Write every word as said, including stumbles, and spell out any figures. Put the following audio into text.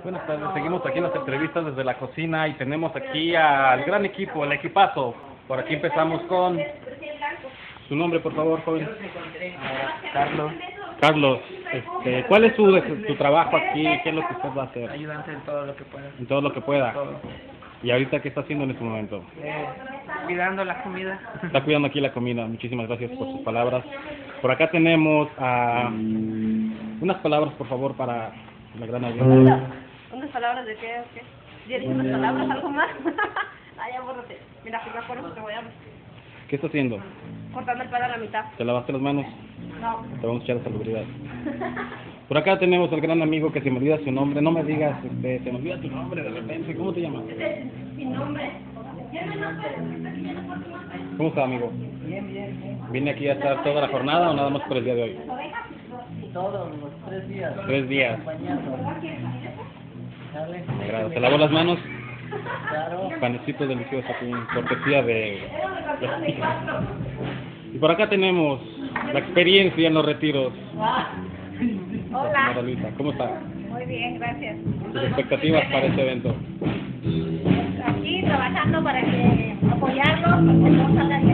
Buenas tardes, seguimos aquí en las entrevistas desde la cocina y tenemos aquí al gran equipo, el equipazo. Por aquí empezamos con su nombre, por favor, joven. Carlos, Carlos, este, ¿cuál es su, su trabajo aquí? ¿Qué es lo que usted va a hacer? ayudante en todo lo que pueda. En todo lo que pueda. Todo. ¿Y ahorita qué está haciendo en este momento? Eh, cuidando la comida. Está cuidando aquí la comida. Muchísimas gracias por sus palabras. Por acá tenemos a unas palabras, por favor, para la gran audiencia. ¿Unas palabras de qué? ¿Qué? ¿Ya dije unas palabras? ¿Algo más? Ay, abórrate. Mira, si me acuerdo que voy a... ¿Qué está haciendo? cortando el pan a la mitad. ¿Te lavaste las manos? No. Te vamos a echar la salubridad. Por acá tenemos al gran amigo que se me olvida su nombre. No me digas, este, se me olvida tu nombre de repente. ¿Cómo te llamas? Sin nombre. ¿Cómo está, amigo? Bien, bien, bien. ¿Viene aquí a estar toda la jornada o nada más por el día de hoy? Todos los tres días. Tres días. Acompañando. Dale. Me agrada. ¿Se lavó las manos? Claro. Panecito delicioso aquí, cortesía de... Y por acá tenemos la experiencia en los retiros. Señora Hola. Luisa, ¿cómo está? Muy bien, gracias. ¿Sus expectativas para este evento? Aquí trabajando para que apoyarlos, para que todo salga bien.